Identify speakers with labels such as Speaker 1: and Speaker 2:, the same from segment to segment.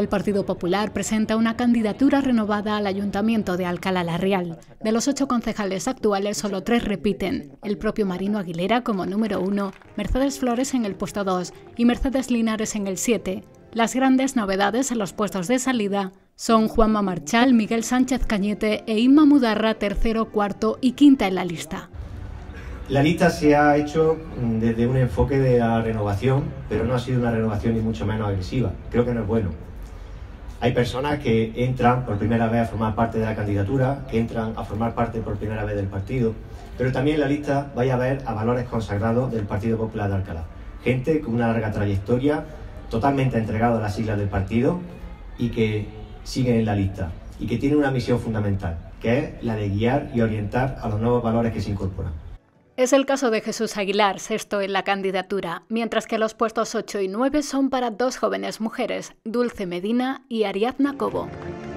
Speaker 1: El Partido Popular presenta una candidatura renovada al Ayuntamiento de Alcalá la Real. De los 8 concejales actuales, solo 3 repiten. El propio Marino Aguilera como número 1, Mercedes Flores en el puesto 2 y Mercedes Linares en el 7. Las grandes novedades en los puestos de salida son Juanma Marchal, Miguel Sánchez Cañete e Inma Mudarra, tercero, cuarto y quinta en la lista.
Speaker 2: La lista se ha hecho desde un enfoque de la renovación, pero no ha sido una renovación ni mucho menos agresiva. Creo que no es bueno. Hay personas que entran por primera vez a formar parte de la candidatura, que entran a formar parte por primera vez del partido, pero también en la lista vaya a ver a valores consagrados del Partido Popular de Alcalá. Gente con una larga trayectoria, totalmente entregado a las siglas del partido y que siguen en la lista y que tienen una misión fundamental, que es la de guiar y orientar a los nuevos valores que se incorporan.
Speaker 1: Es el caso de Jesús Aguilar, sexto en la candidatura, mientras que los puestos 8 y 9 son para 2 jóvenes mujeres, Dulce Medina y Ariadna Cobo.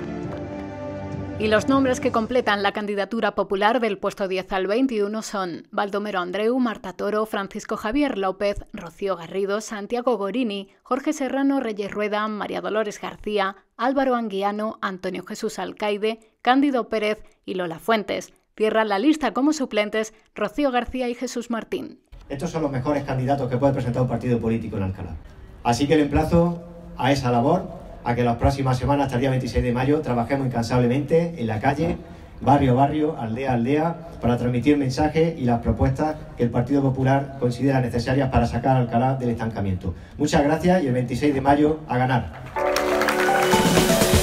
Speaker 1: Y los nombres que completan la candidatura popular del puesto 10 al 21 son Baldomero Andreu, Marta Toro, Francisco Javier López, Rocío Garrido, Santiago Gorini, Jorge Serrano Reyes Rueda, María Dolores García, Álvaro Anguiano, Antonio Jesús Alcaide, Cándido Pérez y Lola Fuentes. Cierran la lista como suplentes Rocío García y Jesús Martín.
Speaker 2: Estos son los mejores candidatos que puede presentar un partido político en Alcalá. Así que le emplazo a esa labor, a que las próximas semanas, hasta el día 26 de mayo, trabajemos incansablemente en la calle, barrio a barrio, aldea a aldea, para transmitir mensajes y las propuestas que el Partido Popular considera necesarias para sacar a Alcalá del estancamiento. Muchas gracias y el 26 de mayo a ganar.